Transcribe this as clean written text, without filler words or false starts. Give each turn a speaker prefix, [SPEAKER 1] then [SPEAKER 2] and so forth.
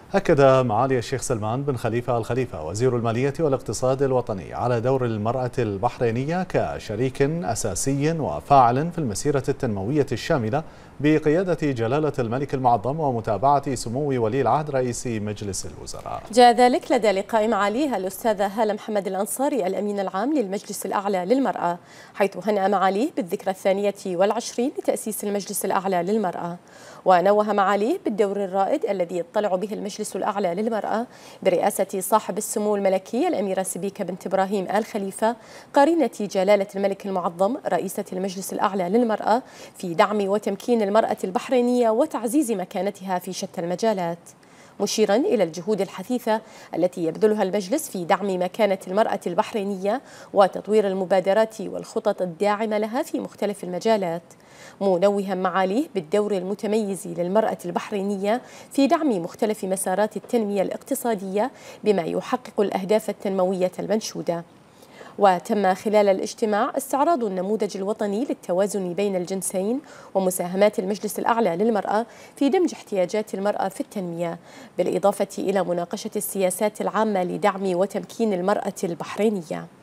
[SPEAKER 1] أكد معالي الشيخ سلمان بن خليفة الخليفة وزير المالية والاقتصاد الوطني على دور المرأة البحرينية كشريك أساسي وفاعل في المسيرة التنموية الشاملة بقيادة جلالة الملك المعظم ومتابعة سمو ولي العهد رئيس مجلس الوزراء.
[SPEAKER 2] جاء ذلك لدى لقاء معاليها الأستاذة هالة محمد الأنصاري الأمين العام للمجلس الأعلى للمرأة، حيث هنأ معاليه بالذكرى 22 لتأسيس المجلس الأعلى للمرأة. ونوه معاليه بالدور الرائد الذي يطلع به المجلس الأعلى للمرأة برئاسة صاحب السمو الملكي الأميرة سبيكة بنت إبراهيم آل خليفة قرينة جلالة الملك المعظم رئيسة المجلس الأعلى للمرأة في دعم وتمكين المرأة البحرينية وتعزيز مكانتها في شتى المجالات، مشيرا إلى الجهود الحثيثة التي يبذلها المجلس في دعم مكانة المرأة البحرينية وتطوير المبادرات والخطط الداعمة لها في مختلف المجالات، منوها معاليه بالدور المتميز للمرأة البحرينية في دعم مختلف مسارات التنمية الاقتصادية بما يحقق الأهداف التنموية المنشودة. وتم خلال الاجتماع استعراض النموذج الوطني للتوازن بين الجنسين ومساهمات المجلس الأعلى للمرأة في دمج احتياجات المرأة في التنمية، بالإضافة إلى مناقشة السياسات العامة لدعم وتمكين المرأة البحرينية.